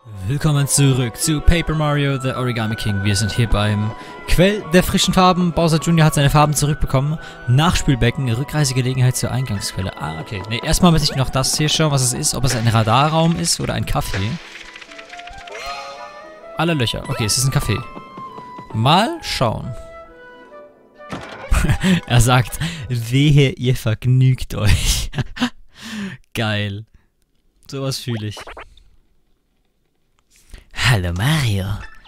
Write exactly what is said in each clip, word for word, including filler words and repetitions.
Willkommen zurück zu Paper Mario The Origami King. Wir sind hier beim Quell der frischen Farben. Bowser Junior hat seine Farben zurückbekommen. Nachspülbecken, Rückreisegelegenheit zur Eingangsquelle. Ah, okay. Ne, erstmal muss ich noch das hier schauen, was es ist. Ob es ein Radarraum ist oder ein Café. Alle Löcher. Okay, es ist ein Café. Mal schauen. Er sagt, wehe, ihr vergnügt euch. Geil. Sowas fühle ich. Hallo Mario.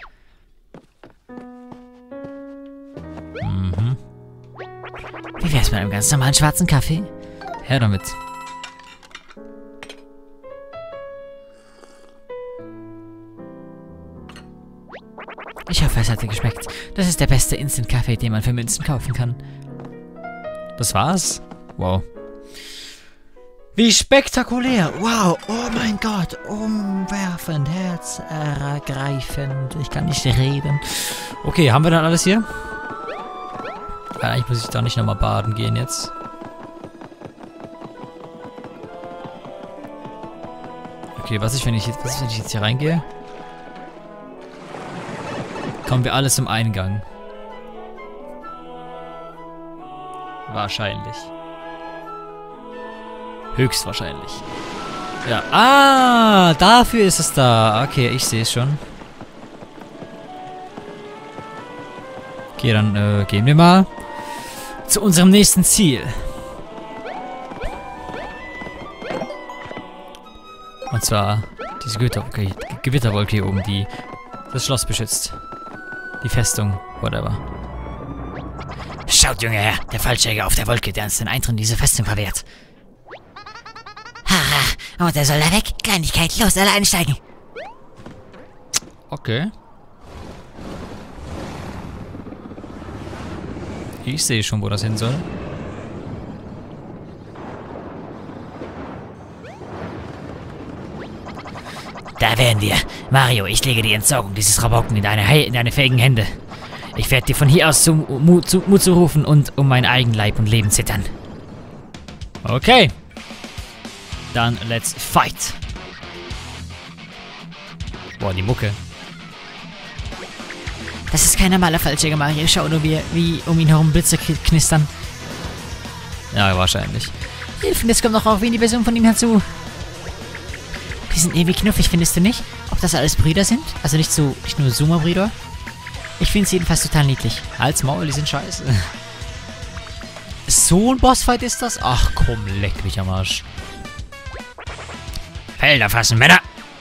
Mhm. Wie wär's mit einem ganz normalen schwarzen Kaffee? Her damit. Ich hoffe, es hat dir geschmeckt. Das ist der beste Instant-Kaffee, den man für Münzen kaufen kann. Das war's? Wow. Wie spektakulär! Wow! Oh mein Gott! Umwerfend, herzergreifend. Ich kann nicht reden. Okay, haben wir dann alles hier? Ja, eigentlich muss ich da nicht nochmal baden gehen jetzt. Okay, was ist, wenn ich jetzt, was ist, wenn ich jetzt hier reingehe? Kommen wir alles im Eingang. Wahrscheinlich. Höchstwahrscheinlich. Ja. Ah, dafür ist es da. Okay, ich sehe es schon. Okay, dann äh, gehen wir mal zu unserem nächsten Ziel. Und zwar diese Gewitterwolke, Gewitterwolke hier oben, die das Schloss beschützt. Die Festung, whatever. Schaut, Junge Herr, der Fallschläger auf der Wolke, der uns den Eintritt in diese Festung verwehrt. Haha, und er soll da weg? Kleinigkeit, los, alle einsteigen. Okay. Ich sehe schon, wo das hin soll. Da wären wir. Mario, ich lege die Entsorgung dieses Rabocken in deine, He in deine fähigen Hände. Ich werde dir von hier aus zum Mut zu, Mut zu rufen und um mein Eigenleib und Leben zittern. Okay. Dann let's fight. Boah, die Mucke. Das ist kein normaler Fallschläger, Mario. Schau nur, wie, wie um ihn herum Blitze knistern. Ja, wahrscheinlich. Hilfen, es kommt noch auch wie in die Version von ihm herzu. Die sind ewig knuffig, findest du nicht? Ob das alles Brüder sind? Also nicht so, nicht nur Sumo-Brüder? Ich finde es jedenfalls total niedlich. Halt's Maul, die sind scheiße. So ein Bossfight ist das? Ach komm, leck mich am Arsch. Felder fassen, Männer!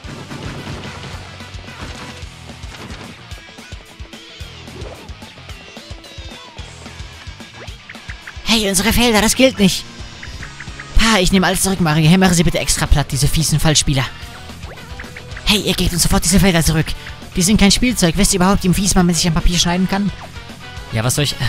Hey, unsere Felder, das gilt nicht! Pa, ich nehme alles zurück, Mario. Hämmere sie bitte extra platt, diese fiesen Fallspieler. Hey, ihr gebt uns sofort diese Felder zurück. Die sind kein Spielzeug. Wisst ihr überhaupt, wie fies man sich am Papier schneiden kann? Ja, was soll ich...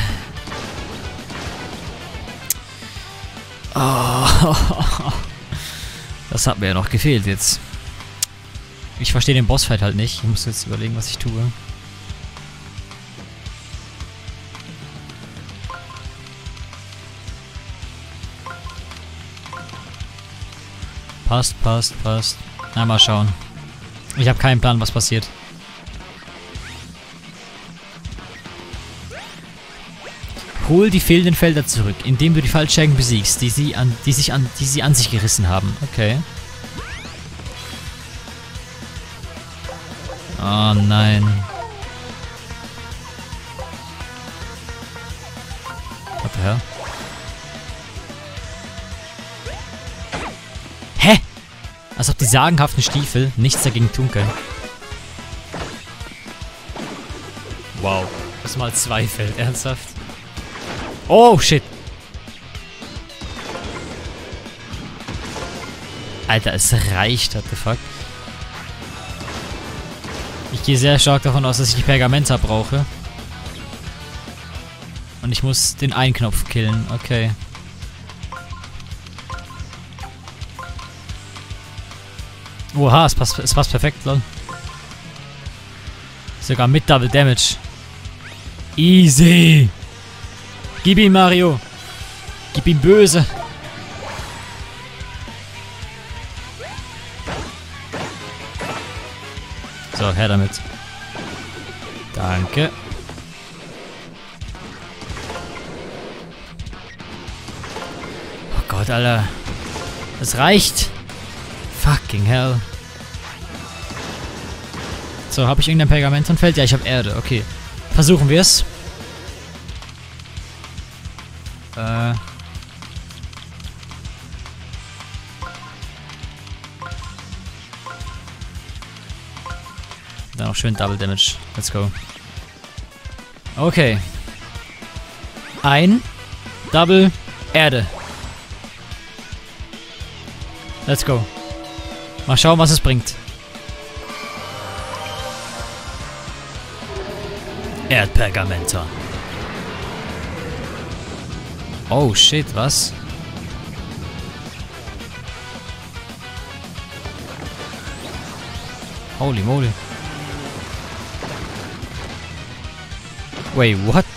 Oh... Das hat mir ja noch gefehlt jetzt. Ich verstehe den Bossfight halt nicht. Ich muss jetzt überlegen, was ich tue. Passt, passt, passt. Na, mal schauen. Ich habe keinen Plan, was passiert. Hol die fehlenden Felder zurück, indem du die Fallschlägen besiegst, die sie an, die sich an, die sie an sich gerissen haben. Okay. Oh nein. What the hell? Hä? Als ob die sagenhaften Stiefel nichts dagegen tun können. Wow. Das mal zwei fällt, ernsthaft? Oh, shit. Alter, es reicht, what the fuck. Ich gehe sehr stark davon aus, dass ich die Pergamenta brauche. Und ich muss den einen Knopf killen, okay. Oha, es passt, es passt perfekt, lol. Sogar mit Double Damage. Easy. Gib ihm, Mario. Gib ihm böse. So, her damit. Danke. Oh Gott, Alter. Das reicht. Fucking hell. So, habe ich irgendein Pergamentonfeld? Ja, ich habe Erde. Okay. Versuchen wir es. Äh. Dann noch schön Double Damage. Let's go. Okay. Ein. Double. Erde. Let's go. Mal schauen, was es bringt. Erdpergamenton. Oh shit, was? Holy moly. Wait, what?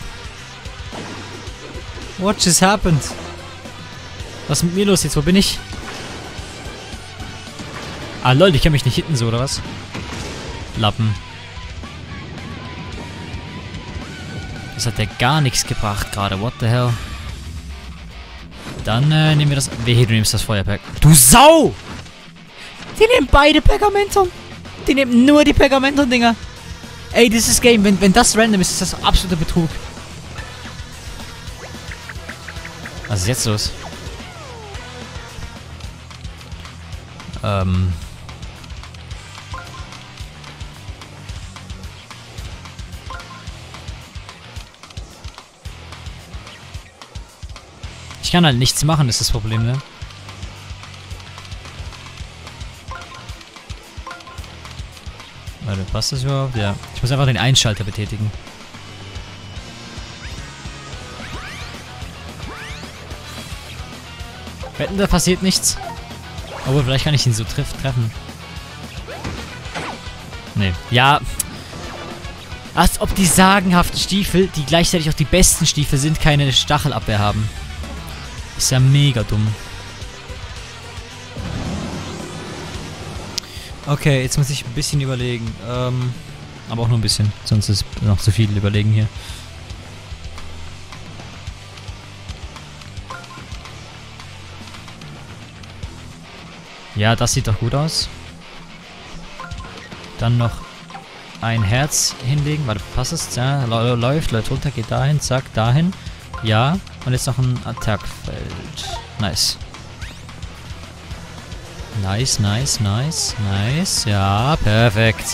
What just happened? Was ist mit mir los jetzt? Wo bin ich? Ah lol, ich kann mich nicht hitten so, oder was? Lappen. Das hat ja gar nichts gebracht gerade. What the hell? Dann äh, nehmen wir das... Wehe, du nimmst das Feuerperk. Du Sau! Die nehmen beide Pergamenton. Die nehmen nur die Pergamenton-Dinger. Ey, dieses Game, wenn, wenn das random ist, ist das absoluter Betrug. Was ist jetzt los? Ähm... Ich kann halt nichts machen, ist das Problem, ne? Warte, passt das überhaupt? Ja. Ich muss einfach den Einschalter betätigen. Wetten, da passiert nichts? Obwohl, vielleicht kann ich ihn so treff treffen. Nee. Ja. Als ob die sagenhaften Stiefel, die gleichzeitig auch die besten Stiefel sind, keine Stachelabwehr haben. Ist ja mega dumm. Okay, jetzt muss ich ein bisschen überlegen. Ähm, aber auch nur ein bisschen. Sonst ist noch zu viel überlegen hier. Ja, das sieht doch gut aus. Dann noch ein Herz hinlegen. Warte, passt es? Ja, läuft, läuft runter, geht dahin, zack, dahin. Ja, und jetzt noch ein Attackfeld. Nice. Nice, nice, nice, nice. Ja, perfekt.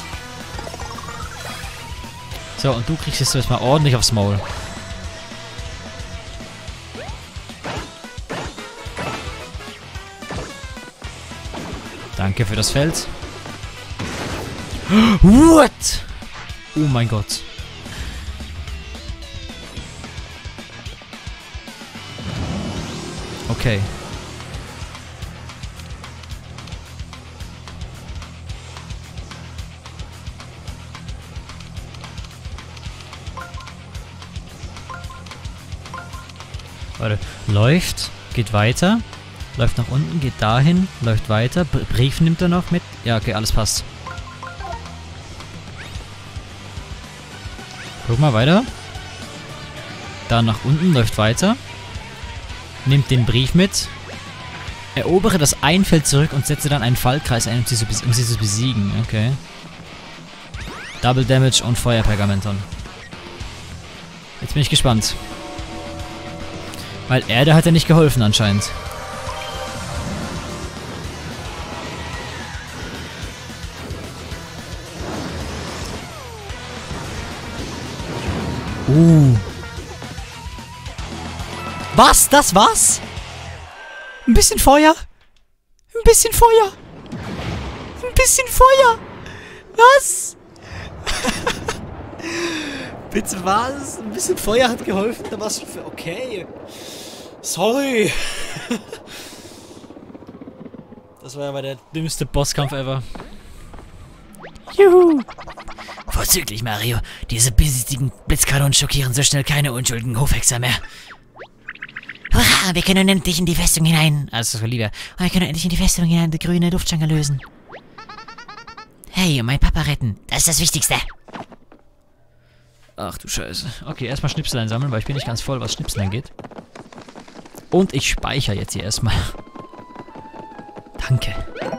So, und du kriegst jetzt erstmal ordentlich aufs Maul. Danke für das Feld. What? Oh mein Gott. Okay. Warte. Läuft, geht weiter. Läuft nach unten, geht dahin, läuft weiter. Brief nimmt er noch mit. Ja, okay, alles passt. Guck mal weiter. Dann nach unten, läuft weiter. Nimmt den Brief mit. Erobere das ein Feld zurück und setze dann einen Fallkreis ein, um sie zu, um sie zu besiegen. Okay. Double Damage und Feuerpergamenton. Jetzt bin ich gespannt. Weil Erde hat ja nicht geholfen anscheinend. Uh. Was? Das war's? Ein bisschen Feuer? Ein bisschen Feuer? Ein bisschen Feuer? Was? Bitte was? Ein bisschen Feuer hat geholfen, da war's schon für... Okay. Sorry. Das war ja mal der dümmste Bosskampf ever. Juhu. Vorzüglich, Mario. Diese bissigen Blitzkanonen schockieren so schnell keine unschuldigen Hofhexer mehr. Hurra, wir können endlich in die Festung hinein. Also, das war lieber. Wir können endlich in die Festung hinein die grüne Luftschlange lösen. Äh, Hey, und mein Papa retten. Das ist das Wichtigste. Ach du Scheiße. Okay, erstmal Schnipsel einsammeln, weil ich bin nicht ganz voll, was Schnipsel angeht. Und ich speichere jetzt hier erstmal. Danke.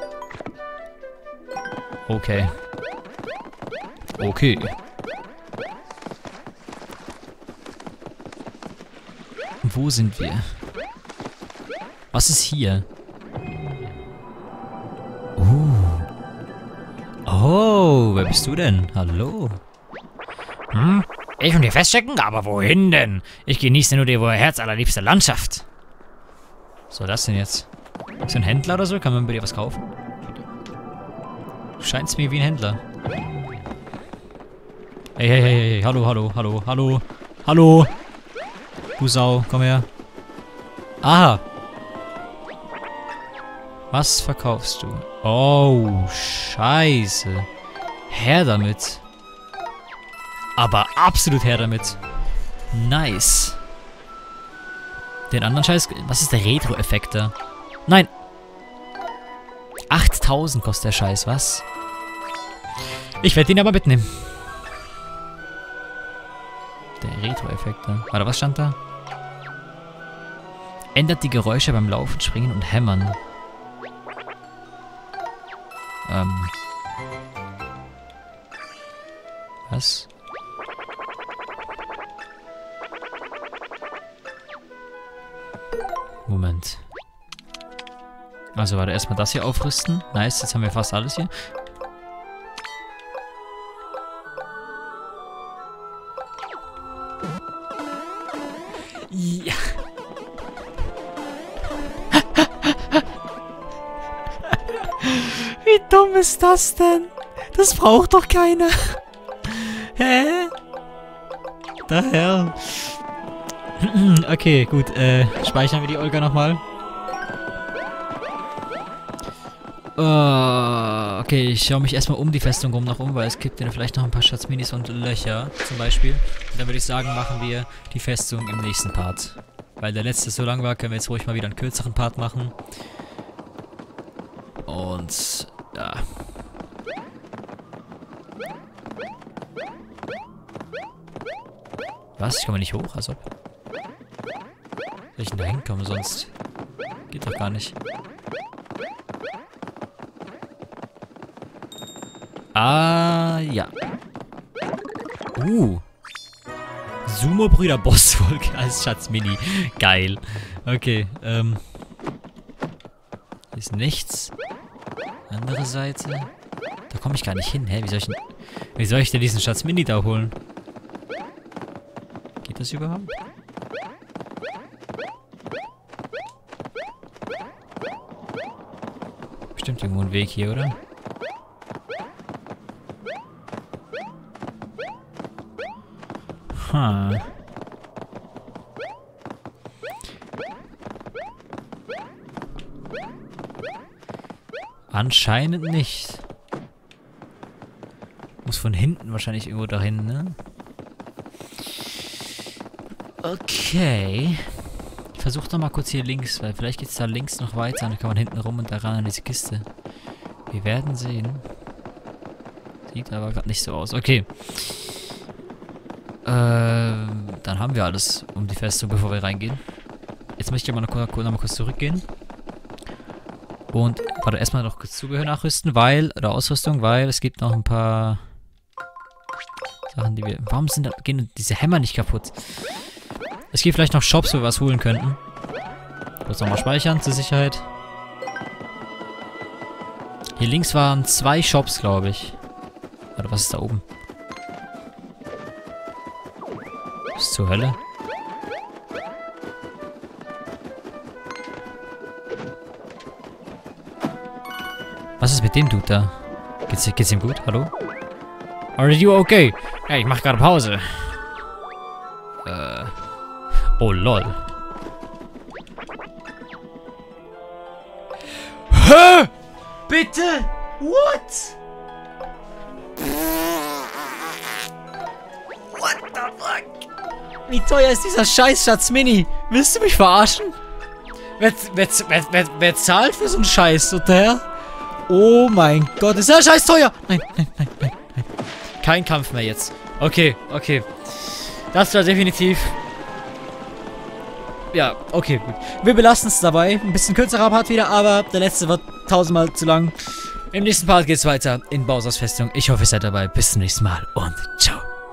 Okay. Okay. Wo sind wir? Was ist hier? Oh. Oh, wer bist du denn? Hallo. Hm? Ich und dir feststecken? Aber wohin denn? Ich genieße nur die wohl herzallerliebste Landschaft. Was soll das denn jetzt? Ist das ein Händler oder so? Kann man bei dir was kaufen? Du scheinst mir wie ein Händler. Hey, hey, hey, hey, hallo, hallo, hallo, hallo, hallo. Du Sau, komm her. Aha. Was verkaufst du? Oh, scheiße. Her damit. Aber absolut her damit. Nice. Den anderen Scheiß... Was ist der Retro-Effekt da? Nein. achttausend kostet der Scheiß, was? Ich werde den aber mitnehmen. Der Retro-Effekt da. Warte, was stand da? Ändert die Geräusche beim Laufen, Springen und Hämmern. Ähm. Was? Moment. Also warte, erstmal das hier aufrüsten. Nice, jetzt haben wir fast alles hier. Ja. Wie dumm ist das denn? Das braucht doch keiner. Hä? Daher. Okay, gut. Äh, speichern wir die Olga nochmal. Uh, okay, ich schaue mich erstmal um die Festung rum noch um, weil es gibt ja vielleicht noch ein paar Schatzminis und Löcher, zum Beispiel. Und dann würde ich sagen, machen wir die Festung im nächsten Part. Weil der letzte so lang war, können wir jetzt ruhig mal wieder einen kürzeren Part machen. Und, ja. Was? Ich komme nicht hoch, als ob. Soll ich denn da hinkommen, sonst geht doch gar nicht. Ah, ja. Uh. Sumo-Brüder Bosswolke als Schatzmini. Geil. Okay, ähm. Hier ist nichts. Andere Seite. Da komme ich gar nicht hin. Hä? Wie soll ich denn, wie soll ich denn diesen Schatzmini da holen? Geht das überhaupt? Bestimmt irgendwo ein Weg hier, oder? Hm. Anscheinend nicht. Muss von hinten wahrscheinlich irgendwo dahin, ne? Okay. Ich versuche doch mal kurz hier links, weil vielleicht geht es da links noch weiter und dann kann man hinten rum und da ran an diese Kiste. Wir werden sehen. Sieht aber gerade nicht so aus. Okay. Ähm, dann haben wir alles um die Festung, bevor wir reingehen. Jetzt möchte ich aber noch, noch mal kurz zurückgehen. Und, warte, erstmal noch kurz Zubehör nachrüsten, weil, oder Ausrüstung, weil es gibt noch ein paar Sachen, die wir... Warum sind da, gehen diese Hämmer nicht kaputt? Es gibt vielleicht noch Shops, wo wir was holen könnten. Kurz nochmal speichern, zur Sicherheit. Hier links waren zwei Shops, glaube ich. Warte, was ist da oben? Was zur Hölle? Was ist mit dem Dude da? Geht's, geht's ihm gut? Hallo? Are you okay? Ja, ich mach gerade Pause. Äh. Oh, lol. Hä? Bitte? What? What the fuck? Wie teuer ist dieser scheiß Schatzmini? Willst du mich verarschen? Wer, wer, wer, wer, wer zahlt für so einen Scheiß, oder? Oh mein Gott, ist ja scheiß teuer. Nein, nein, nein, nein, nein. Kein Kampf mehr jetzt. Okay, okay. Das war definitiv... Ja, okay, gut. Wir belassen es dabei. Ein bisschen kürzerer Part wieder, aber der letzte wird tausendmal zu lang. Im nächsten Part geht es weiter in Bowsers Festung. Ich hoffe, ihr seid dabei. Bis zum nächsten Mal und ciao.